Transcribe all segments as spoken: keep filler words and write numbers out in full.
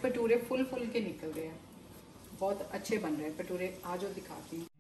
भटूरे फुल फुल के निकल रहे हैं, बहुत अच्छे बन रहे हैं भटूरे। आज जो दिखाती हूँ।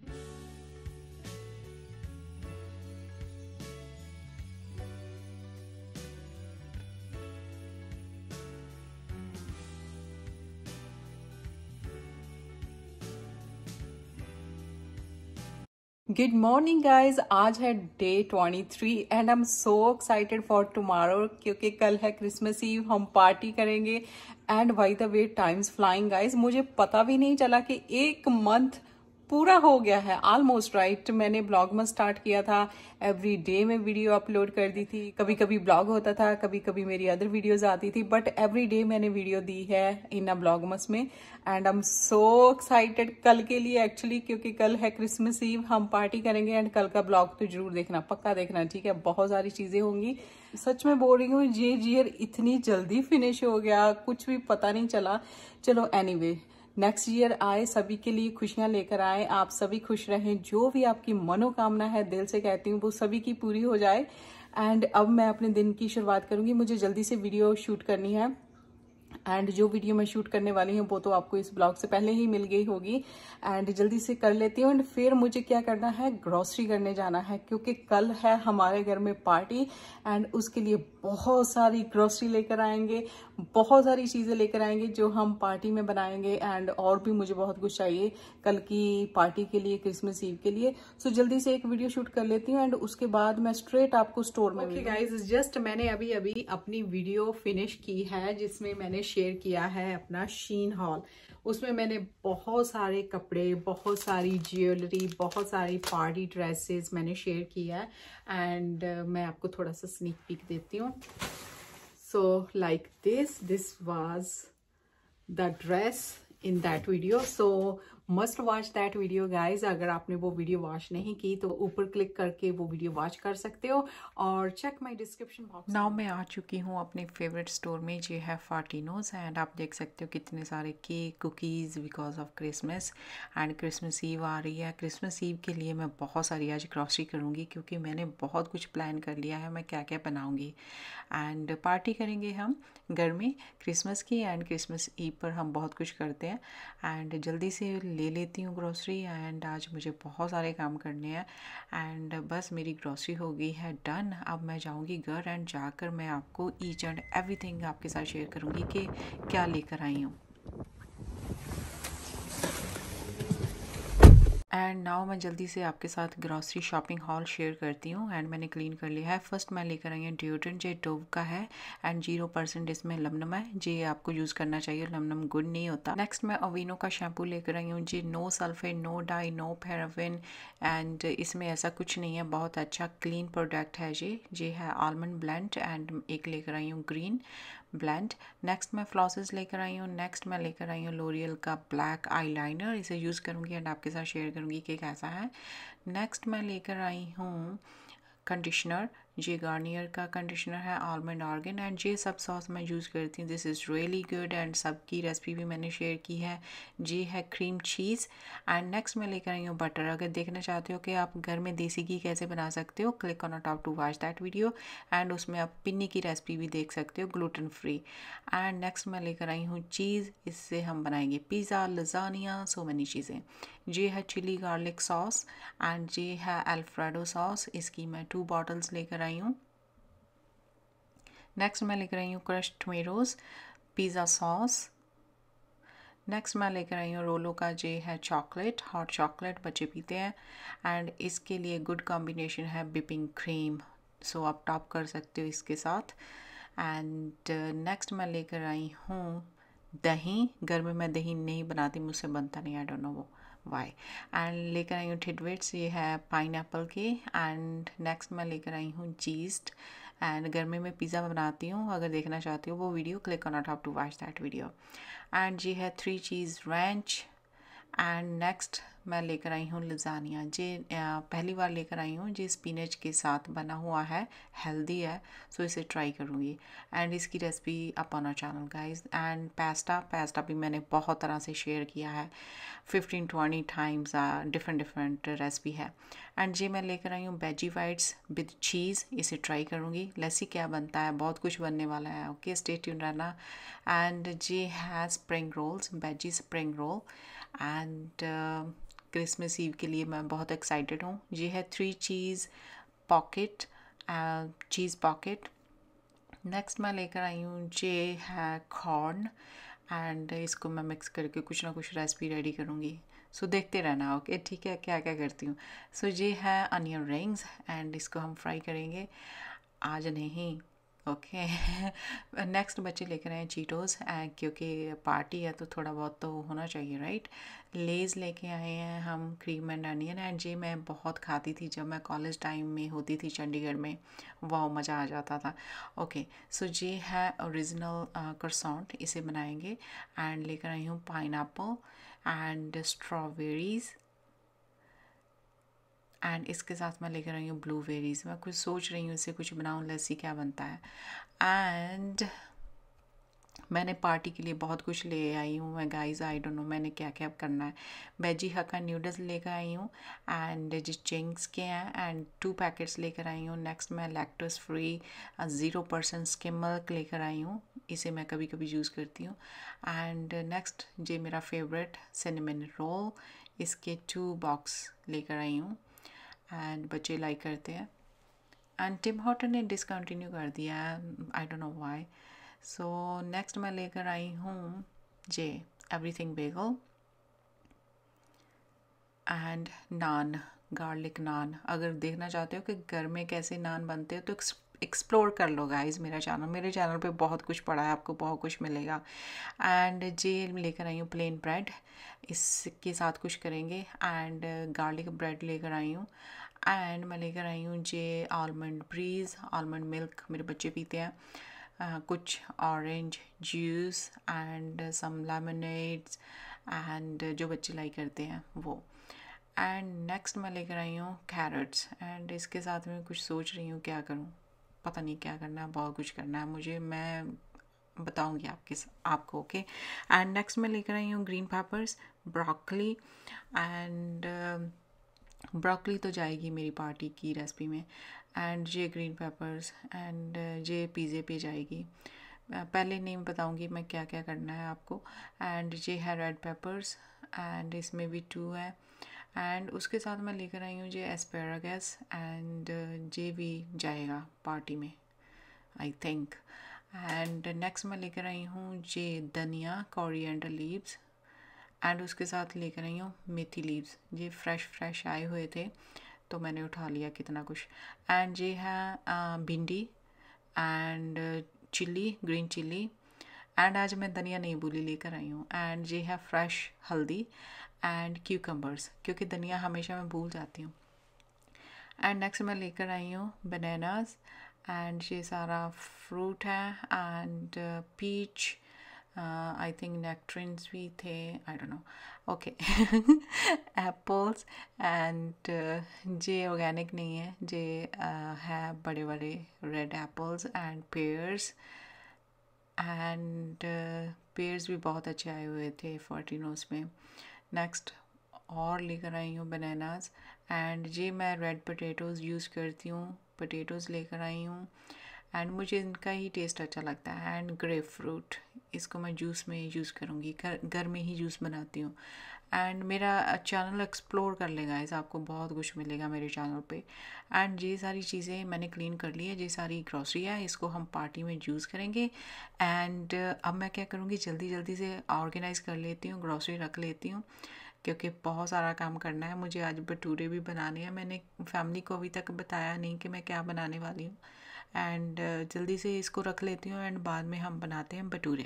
गुड मॉर्निंग गाइज, आज है day twenty three and I am so excited for tomorrow, क्योंकि कल है क्रिसमस ईव, हम पार्टी करेंगे। And by the way times flying guys, मुझे पता भी नहीं चला कि एक मंथ पूरा हो गया है ऑलमोस्ट राइट। मैंने ब्लॉग में स्टार्ट किया था, एवरी डे में वीडियो अपलोड कर दी थी, कभी कभी ब्लॉग होता था, कभी कभी मेरी अदर वीडियोस आती थी, बट एवरी डे मैंने वीडियो दी है इन अ ब्लॉगमस में। And I am so excited कल के लिए एक्चुअली, क्योंकि कल है क्रिसमस ईव, हम पार्टी करेंगे। एंड कल का ब्लॉग तो जरूर देखना, पक्का देखना, ठीक है। बहुत सारी चीजें होंगी, सच में बोल रही हूँ। ये ईयर इतनी जल्दी फिनिश हो गया, कुछ भी पता नहीं चला। चलो एनीवे, नेक्स्ट ईयर आए, सभी के लिए खुशियां लेकर आए, आप सभी खुश रहें, जो भी आपकी मनोकामना है दिल से कहती हूँ वो सभी की पूरी हो जाए। एंड अब मैं अपने दिन की शुरुआत करूंगी, मुझे जल्दी से वीडियो शूट करनी है। एंड जो वीडियो मैं शूट करने वाली हूँ वो तो आपको इस ब्लॉग से पहले ही मिल गई होगी। एंड जल्दी से कर लेती हूँ। एंड फिर मुझे क्या करना है, ग्रोसरी करने जाना है, क्योंकि कल है हमारे घर में पार्टी। एंड उसके लिए बहुत सारी ग्रोसरी लेकर आएंगे, बहुत सारी चीज़ें लेकर आएंगे जो हम पार्टी में बनाएंगे। एंड और भी मुझे बहुत कुछ चाहिए कल की पार्टी के लिए, क्रिसमस ईव के लिए। सो so, जल्दी से एक वीडियो शूट कर लेती हूँ एंड उसके बाद मैं स्ट्रेट आपको स्टोर में। ओके गाइज, जस्ट मैंने अभी अभी अपनी वीडियो फिनिश की है जिसमें मैंने शेयर किया है अपना शीन हॉल। उसमें मैंने बहुत सारे कपड़े, बहुत सारी ज्वेलरी, बहुत सारी पार्टी ड्रेसेस मैंने शेयर किया है। एंड uh, मैं आपको थोड़ा सा स्नीक पीक देती हूँ। So like this this was the dress in that video, so must watch that video guys. अगर आपने वो वीडियो वॉच नहीं की तो ऊपर क्लिक करके वो वीडियो वॉच कर सकते हो और check my description box. Now मैं आ चुकी हूँ अपने फेवरेट स्टोर में, जो है फार्टिनोज। एंड आप देख सकते हो कितने सारे cake, cookies because of Christmas. And Christmas Eve आ रही है, क्रिसमस ईव के लिए मैं बहुत सारी आज ग्रॉसरी करूँगी, क्योंकि मैंने बहुत कुछ प्लान कर लिया है मैं क्या क्या बनाऊँगी। एंड पार्टी करेंगे हम घर में क्रिसमस की, एंड क्रिसमस ईव पर हम बहुत कुछ करते हैं। एंड जल्दी से ले लेती हूँ ग्रोसरी। एंड आज मुझे बहुत सारे काम करने हैं। एंड बस मेरी ग्रोसरी हो गई है डन। अब मैं जाऊँगी घर एंड जाकर मैं आपको ईच एंड एवरीथिंग आपके साथ शेयर करूँगी कि क्या लेकर आई हूँ। एंड नाउ मैं जल्दी से आपके साथ ग्रॉसरी शॉपिंग हॉल शेयर करती हूँ। एंड मैंने क्लीन कर लिया है। फर्स्ट मैं लेकर आई हूँ डिओड्रेंट, जो डोव का है एंड जीरो परसेंट इसमें लमनम है, जी आपको यूज़ करना चाहिए, लमनम गुड नहीं होता। नेक्स्ट मैं अवीनो का शैम्पू लेकर आई हूँ, जी no sulphate, no dye, no paraffin. And इसमें ऐसा कुछ नहीं है, बहुत अच्छा क्लीन प्रोडक्ट है जी। जी है आलमंड ब्लेंड। एंड एक लेकर आई हूँ ग्रीन ब्लेंड। नेक्स्ट मैं फ्लॉसेस लेकर आई हूँ। नेक्स्ट मैं लेकर आई हूँ लोरियल का ब्लैक आईलाइनर, इसे यूज़ करूँगी एंड आपके साथ शेयर करूँगी कि कैसा है। नेक्स्ट मैं लेकर आई हूँ कंडीशनर, ये गार्नियर का कंडीशनर है आलमंड ऑर्गन। एंड ये सब सॉस मैं यूज़ करती हूँ, this is really good. And सबकी रेसिपी भी मैंने शेयर की है। जी है क्रीम चीज़। एंड नेक्स्ट मैं लेकर आई हूँ बटर। अगर देखना चाहते हो कि आप घर में देसी घी कैसे बना सकते हो, click on top to watch that video. And उसमें आप पिन्नी की रेसिपी भी देख सकते हो, ग्लूटेन फ्री। एंड नेक्स्ट मैं लेकर आई हूँ चीज़, इससे हम बनाएंगे पिज़्ज़ा, लजानिया, सो मैनी चीज़ें। ये है चिली गार्लिक सॉस एंड ये है अल्फ्रेडो सॉस, इसकी मैं टू बॉटल्स लेकर आई हूँ। नेक्स्ट मैं लेकर आई हूँ crushed tomatoes, pizza sauce. Next मैं लेकर आई हूँ रोलो का, जे है चॉकलेट, हॉट चॉकलेट बच्चे पीते हैं। एंड इसके लिए गुड कॉम्बिनेशन है विपिंग क्रीम, सो आप टॉप कर सकते हो इसके साथ। एंड नेक्स्ट मैं लेकर आई हूँ दही। घर में मैं दही नहीं बनाती, मुझसे बनता नहीं, आई डोंट नो वो वाई। एंड लेकर आई हूँ टिडबिट्स, ये है पाइनएप्पल के। एंड नेक्स्ट मैं लेकर आई हूँ चीज़। एंड घर में मैं पिज़्ज़ा बनाती हूँ, अगर देखना चाहती हो वो video, click on top to watch that video. And ये है three cheese ranch. And next मैं लेकर आई हूँ लजानिया। जे पहली बार लेकर आई हूँ, जे स्पिनच के साथ बना हुआ है, हेल्दी है, सो इसे ट्राई करूँगी। एंड इसकी recipe up on our channel guys. And pasta pasta भी मैंने बहुत तरह से शेयर किया है, fifteen twenty times, different different recipe है। एंड जे मैं लेकर आई हूँ वेजी वाइट्स विद चीज़, इसे ट्राई करूँगी। लस्सी क्या बनता है, बहुत कुछ बनने वाला है। ओके, स्टे ट्यून रहना। एंड जे है spring rolls, veggie spring roll. And Christmas Eve के लिए मैं बहुत एक्साइटेड हूँ। ये है three cheese pocket, cheese pocket. Next मैं लेकर आई हूँ जे है कॉर्न। एंड इसको मैं मिक्स करके कुछ ना कुछ रेसिपी रेडी करूँगी। सो so, देखते रहना। Okay okay? ठीक है, क्या क्या करती हूँ। सो so, ये है अनियन रिंग्स एंड इसको हम फ्राई करेंगे आज नहीं। ओके नेक्स्ट बच्चे लेकर आए चीटोस, क्योंकि पार्टी है तो थोड़ा बहुत तो होना चाहिए, राइट। लेज़ लेके आए हैं हम, क्रीम एंड अनियन। एंड ये मैं बहुत खाती थी जब मैं कॉलेज टाइम में होती थी चंडीगढ़ में, वाह मज़ा आ जाता था। ओके, सो ये है ओरिजिनल croissant, इसे बनाएंगे। एंड लेकर आई हूँ पाइनएप्पल एंड स्ट्रॉबेरीज़। एंड इसके साथ मैं लेकर आई हूँ ब्लूबेरीज़। मैं कुछ सोच रही हूँ इससे कुछ बनाऊँ, लस्सी क्या बनता है। एंड मैंने पार्टी के लिए बहुत कुछ ले आई हूँ मैं गाइस, आई डोंट नो मैंने क्या क्या करना है। वेजी हक्का नूडल्स लेकर आई हूँ एंड जो चिंग्स के हैं, एंड टू पैकेट्स लेकर आई हूँ। नेक्स्ट मैं lactose free zero percent skim milk लेकर आई हूँ, इसे मैं कभी कभी यूज़ करती हूँ। एंड नेक्स्ट जे मेरा फेवरेट सिनेमन रोल, इसके टू बॉक्स लेकर आई हूँ एंड बच्चे लाइक करते हैं। एंड टिम हॉर्टन ने डिसकंटिन्यू कर दिया है, I don't know why. So next मैं लेकर आई हूँ जे everything bagel and naan, garlic naan. अगर देखना चाहते हो कि घर में कैसे नान बनते हो तो एक्सप्लोर कर लो गाइस मेरा चैनल, मेरे चैनल पे बहुत कुछ पड़ा है, आपको बहुत कुछ मिलेगा। एंड जे लेकर आई हूँ प्लेन ब्रेड, इसके साथ कुछ करेंगे। एंड गार्लिक ब्रेड लेकर आई हूँ। एंड मैं लेकर आई हूँ जे आलमंड ब्रीज, आलमंड मिल्क मेरे बच्चे पीते हैं। uh, कुछ orange juice and some lemonades, and जो बच्चे लाइक करते हैं वो। एंड नेक्स्ट मैं लेकर आई हूँ कैरेट्स। एंड इसके साथ में कुछ सोच रही हूँ क्या करूँ, पता नहीं क्या करना है, बहुत कुछ करना है मुझे, मैं बताऊंगी आपके आपको। ओके, एंड नेक्स्ट मैं लेकर आई हूँ green peppers, broccoli. And broccoli तो जाएगी मेरी पार्टी की रेसिपी में। एंड ये ग्रीन पेपर्स एंड ये पिज़्ज़े पे जाएगी। पहले नेम बताऊंगी मैं क्या क्या करना है आपको। एंड ये है रेड पेपर्स एंड इसमें भी टू है। एंड उसके साथ मैं लेकर आई हूँ ये एस्पेरागस एंड ये भी जाएगा पार्टी में आई थिंक। एंड नेक्स्ट मैं लेकर आई हूँ ये धनिया, कोरिएंडर लीव्स। एंड उसके साथ लेकर आई हूँ मेथी लीव्स, ये फ्रेश फ्रेश आए हुए थे तो मैंने उठा लिया कितना कुछ। एंड ये है bhindi and chilli, green chilli. And आज मैं धनिया नहीं भूली लेकर आई हूँ। एंड ये है फ्रेश हल्दी एंड क्यूकम्बर्स, क्योंकि धनिया हमेशा मैं भूल जाती हूँ। एंड नेक्स्ट मैं लेकर आई हूँ बनानास एंड ये सारा फ्रूट है। And peach, I think nectarines भी थे, I don't know. Okay, apples and जे ऑर्गेनिक नहीं है, जे uh, है बड़े बड़े red apples and pears. And pears भी बहुत अच्छे आए हुए थे फोर्टिनोस में। नेक्स्ट और लेकर आई हूँ बनानास। एंड ये मैं रेड पोटैटोज़ यूज़ करती हूँ, पोटैटोज़ लेकर आई हूँ एंड मुझे इनका ही टेस्ट अच्छा लगता है। एंड ग्रेप फ्रूट, इसको मैं जूस में यूज़ करूँगी, घर घर में ही जूस बनाती हूँ। एंड मेरा चैनल एक्सप्लोर कर लेगा, इस आपको बहुत कुछ मिलेगा मेरे चैनल पे। एंड ये सारी चीज़ें मैंने क्लीन कर ली है, ये सारी ग्रॉसरी है, इसको हम पार्टी में यूज़ करेंगे। एंड अब मैं क्या करूँगी, जल्दी जल्दी से ऑर्गेनाइज़ कर लेती हूँ, ग्रॉसरी रख लेती हूँ, क्योंकि बहुत सारा काम करना है मुझे। आज भटूरे भी बनाने हैं, मैंने फैमिली को अभी तक बताया नहीं कि मैं क्या बनाने वाली हूँ। एंड जल्दी से इसको रख लेती हूँ एंड बाद में हम बनाते हैं भटूरे।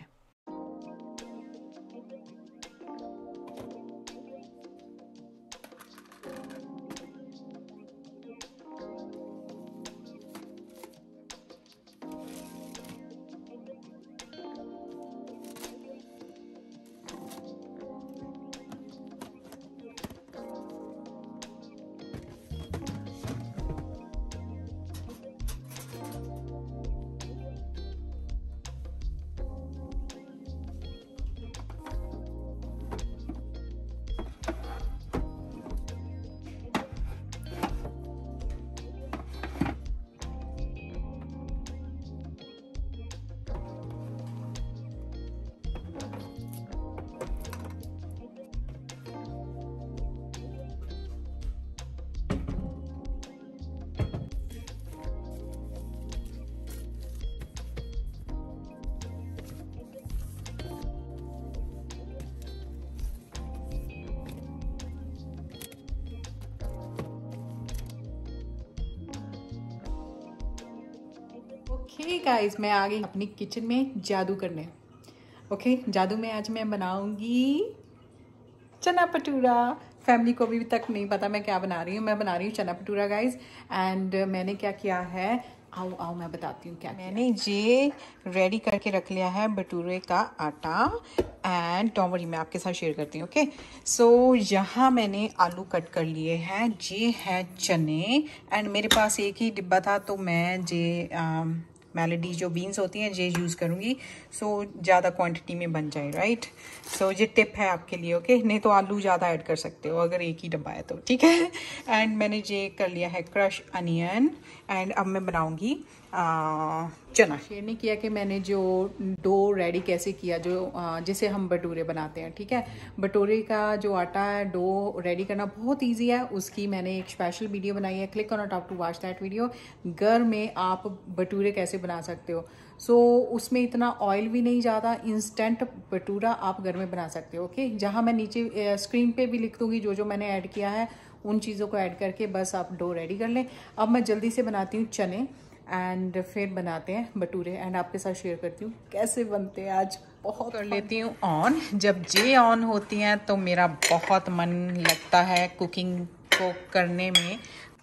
हे गाइस, मैं आ गई अपनी किचन में जादू करने। ओके okay, जादू में आज मैं बनाऊंगी चना भटूरा। फैमिली को भी तक नहीं पता मैं क्या बना रही हूँ। मैं बना रही हूँ चना भटूरा गाइस। एंड मैंने क्या किया है, आओ आओ मैं बताती हूँ क्या मैंने ये रेडी करके रख लिया है भटूरे का आटा। एंड डोंट वरी, मैं आपके साथ शेयर करती हूँ। ओके, सो यहाँ मैंने आलू कट कर लिए हैं, ये है चने। एंड मेरे पास एक ही डिब्बा था तो मैं ये मेलोडी जो बीन्स होती हैं ये यूज़ करूँगी, सो ज़्यादा क्वांटिटी में बन जाए, राइट। सो ये टिप है आपके लिए। ओके, नहीं तो आलू ज़्यादा ऐड कर सकते हो अगर एक ही डब्बा है तो, ठीक है। एंड मैंने ये कर लिया है क्रश अनियन। एंड अब मैं बनाऊँगी चना। शेयर नहीं किया कि मैंने जो डो रेडी कैसे किया, जो आ, जिसे हम भटूरे बनाते हैं, ठीक है। भटूरे का जो आटा है, डो रेडी करना बहुत इजी है। उसकी मैंने एक स्पेशल वीडियो बनाई है, click on top to watch that video. घर में आप भटूरे कैसे बना सकते हो। सो so, उसमें इतना ऑयल भी नहीं ज़्यादा, इंस्टेंट भटूरा आप घर में बना सकते हो। ओके, जहाँ मैं नीचे स्क्रीन पे भी लिख दूंगी जो जो मैंने ऐड किया है, उन चीज़ों को ऐड करके बस आप डो रेडी कर लें। अब मैं जल्दी से बनाती हूँ चने एंड फिर बनाते हैं भटूरे एंड आपके साथ शेयर करती हूँ कैसे बनते हैं। आज बहुत कर लेती हूँ ऑन। जब जे ऑन होती हैं तो मेरा बहुत मन लगता है कुकिंग को करने में।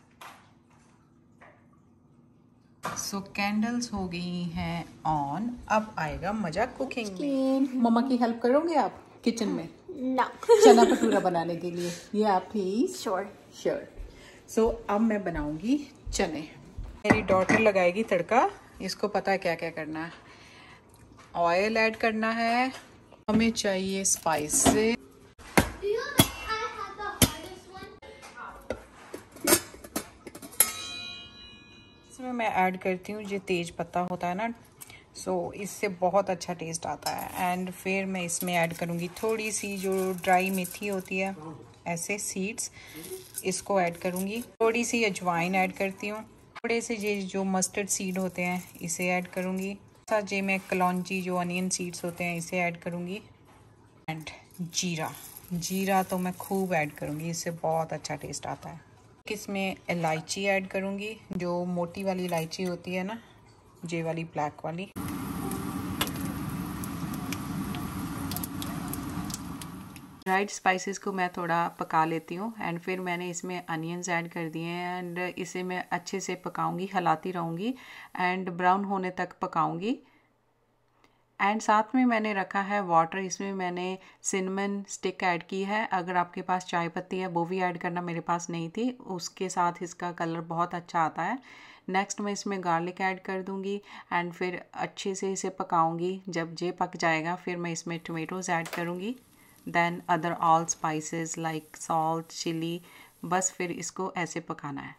सो so, कैंडल्स हो गई हैं ऑन, अब आएगा मजा कुकिंग में। मम्मा की हेल्प करोगे आप किचन में? No. चना भटूरा बनाने के लिए ये आप प्लीज। Sure. श्योर। सो अब मैं बनाऊंगी चने। मेरी डॉटर लगाएगी तड़का। इसको पता है क्या क्या करना है। ऑयल ऐड करना है, हमें चाहिए स्पाइसेस। इसमें मैं ऐड करती हूँ, ये तेज पत्ता होता है ना, सो so, इससे बहुत अच्छा टेस्ट आता है। एंड फिर मैं इसमें ऐड करूँगी थोड़ी सी जो ड्राई मेथी होती है, ऐसे सीड्स, इसको ऐड करूँगी। थोड़ी सी अजवाइन ऐड करती हूँ। थोड़े से ये जो मस्टर्ड सीड होते हैं इसे ऐड करूँगी। साथ ये मैं कलौंजी जो अनियन सीड्स होते हैं इसे ऐड करूँगी। एंड जीरा, जीरा तो मैं खूब ऐड करूँगी, इससे बहुत अच्छा टेस्ट आता है। इसमें इलायची ऐड करूँगी, जो मोटी वाली इलायची होती है ना, ये वाली ब्लैक वाली। ड्राइड स्पाइसेस को मैं थोड़ा पका लेती हूँ। एंड फिर मैंने इसमें अनियंस ऐड कर दिए हैं एंड इसे मैं अच्छे से पकाऊंगी, हिलाती रहूँगी एंड ब्राउन होने तक पकाऊंगी। एंड साथ में मैंने रखा है वाटर, इसमें मैंने सिनेमन स्टिक ऐड की है। अगर आपके पास चाय पत्ती है वो भी ऐड करना, मेरे पास नहीं थी, उसके साथ इसका कलर बहुत अच्छा आता है। नेक्स्ट मैं इसमें गार्लिक ऐड कर दूंगी एंड फिर अच्छे से इसे पकाऊंगी। जब ये पक जाएगा फिर मैं इसमें टोमेटोज़ ऐड करूंगी, then other all spices like salt, chilli. बस फिर इसको ऐसे पकाना है।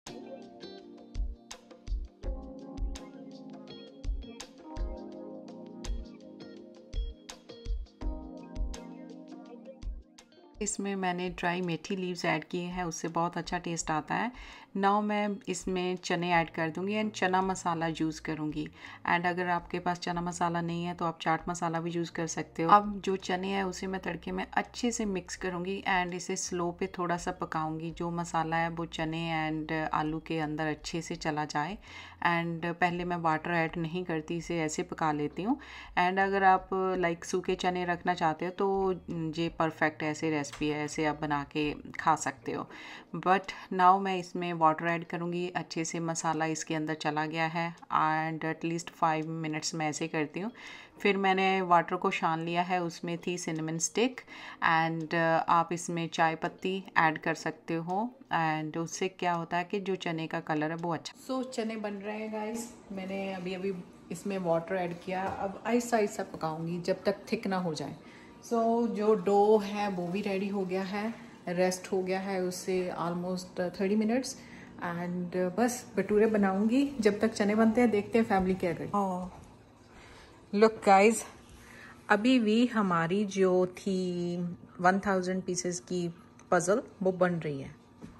इसमें मैंने ड्राई मेथी लीव्स ऐड किए हैं, उससे बहुत अच्छा टेस्ट आता है। नाउ मैं इसमें चने ऐड कर दूंगी एंड चना मसाला यूज़ करूंगी। एंड अगर आपके पास चना मसाला नहीं है तो आप चाट मसाला भी यूज़ कर सकते हो। अब जो चने हैं उसे मैं तड़के में अच्छे से मिक्स करूंगी एंड इसे स्लो पे थोड़ा सा पकाऊंगी। जो मसाला है वो चने एंड आलू के अंदर अच्छे से चला जाए। एंड पहले मैं वाटर ऐड नहीं करती, इसे ऐसे पका लेती हूँ। एंड अगर आप लाइक सूखे चने रखना चाहते हो तो ये परफेक्ट ऐसे रेसिपी है, ऐसे आप बना के खा सकते हो। बट नाउ मैं इसमें वाटर ऐड करूँगी। अच्छे से मसाला इसके अंदर चला गया है एंड एटलीस्ट फाइव मिनट्स मैं ऐसे करती हूँ। फिर मैंने वाटर को छान लिया है, उसमें थी सिनेमन स्टिक एंड आप इसमें चाय पत्ती ऐड कर सकते हो। एंड उससे क्या होता है कि जो चने का कलर है वो अच्छा। सो so, चने बन रहे हैं गाइस। मैंने अभी अभी इसमें वाटर ऐड किया। अब आहिस्ता आहिस्ता पकाऊंगी जब तक थिक ना हो जाए। सो so, जो डो है वो भी रेडी हो गया है, रेस्ट हो गया है उससे ऑलमोस्ट थर्टी मिनट्स। एंड बस भटूरे बनाऊंगी जब तक चने बनते हैं। देखते हैं फैमिली क्या करेगी। oh. लुक गाइज, अभी भी हमारी जो थी वन थाउजेंड पीसेस की पजल वो बन रही है।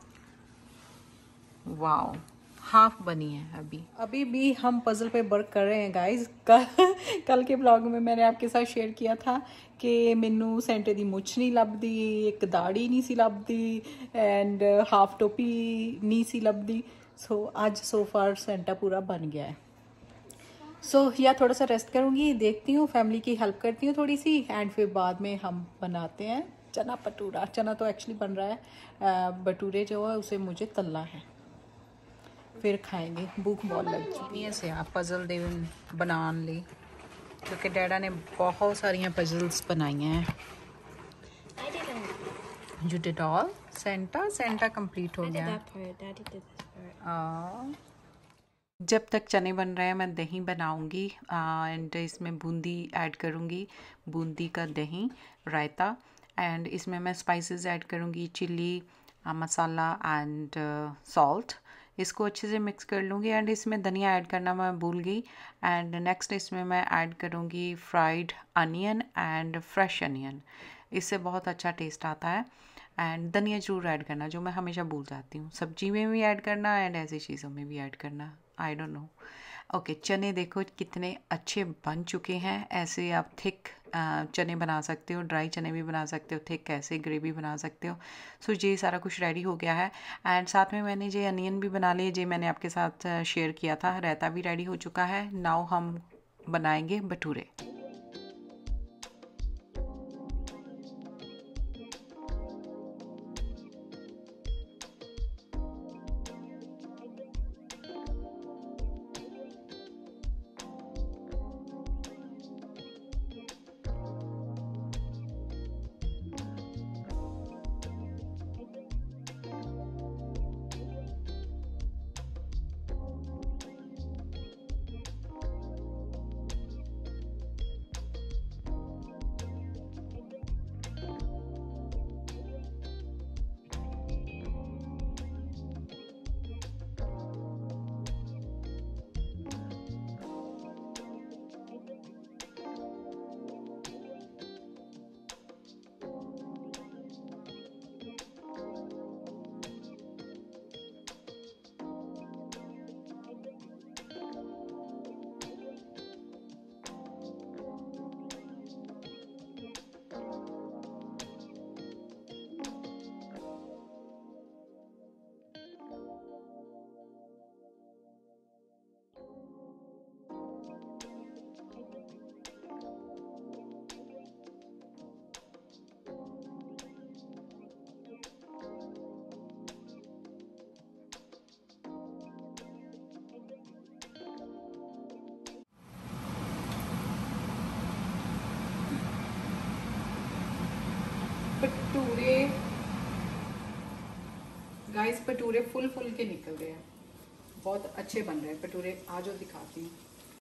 वाओ, हाफ बनी है अभी अभी भी हम पजल पे वर्क कर रहे हैं गाइज। कल कल के ब्लॉग में मैंने आपके साथ शेयर किया था कि मैनू सेंटे दी मुछ नहीं लभदी, एक दाढ़ी नहीं सी लभदी एंड हाफ टोपी नहीं सी लभदी। सो आज सो फार सेंटा पूरा बन गया है। सो so, या थोड़ा सा रेस्ट करूँगी, देखती हूँ, फैमिली की हेल्प करती हूँ थोड़ी सी, एंड फिर बाद में हम बनाते हैं चना भटूरा। चना तो एक्चुअली बन रहा है, भटूरे जो है उसे मुझे तलना है, फिर खाएंगे। भूख बहुत लग चुकी है। से आप पजल दे बनाने ली, क्योंकि डैडा ने बहुत सारिया पजल्स बनाई हैं। You did all? Santa Santa complete हो गया। जब तक चने बन रहे हैं मैं दही बनाऊंगी, एंड इसमें बूंदी ऐड करूंगी, बूंदी का दही रायता, एंड इसमें मैं स्पाइसेस ऐड करूंगी, चिली मसाला एंड सॉल्ट। इसको अच्छे से मिक्स कर लूँगी, एंड इसमें धनिया ऐड करना मैं भूल गई। एंड नेक्स्ट इसमें मैं ऐड करूँगी fried onion and fresh onion, इससे बहुत अच्छा टेस्ट आता है। एंड धनिया ज़रूर ऐड करना, जो मैं हमेशा भूल जाती हूँ, सब्जी में भी ऐड करना एंड ऐसी चीज़ों में भी ऐड करना, आई डोंट नो। ओके, चने देखो कितने अच्छे बन चुके हैं। ऐसे आप थिक चने बना सकते हो, ड्राई चने भी बना सकते हो, थिक ऐसे ग्रेवी बना सकते हो। सो ये सारा कुछ रेडी हो गया है, एंड साथ में मैंने ये अनियन भी बना लिए, जो मैंने आपके साथ शेयर किया था। रायता भी रेडी हो चुका है। नाउ हम बनाएंगे भटूरे। भटूरे गाइस, भटूरे फुल फुल के निकल गए हैं, बहुत अच्छे बन रहे हैं भटूरे। आज और दिखाती हूँ।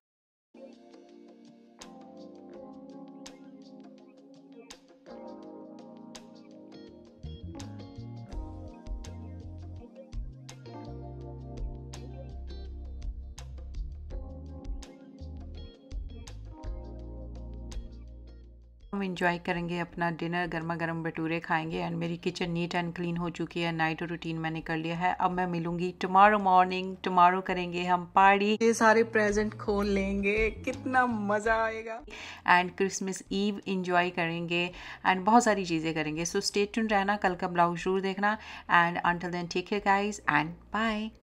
हम इंजॉय करेंगे अपना डिनर, गर्मा गर्म भटूरे खाएंगे, एंड मेरी किचन नीट एंड क्लीन हो चुकी है। नाइट रूटीन मैंने कर लिया है। अब मैं मिलूंगी टुमारो मॉर्निंग। टुमारो करेंगे हम पार्टी, ये सारे प्रेजेंट खोल लेंगे, कितना मज़ा आएगा, एंड क्रिसमस ईव इंजॉय करेंगे, एंड बहुत सारी चीज़ें करेंगे। सो स्टे ट्यून्ड रहना, कल का ब्लॉग जरूर देखना, and until then take care guys and bye.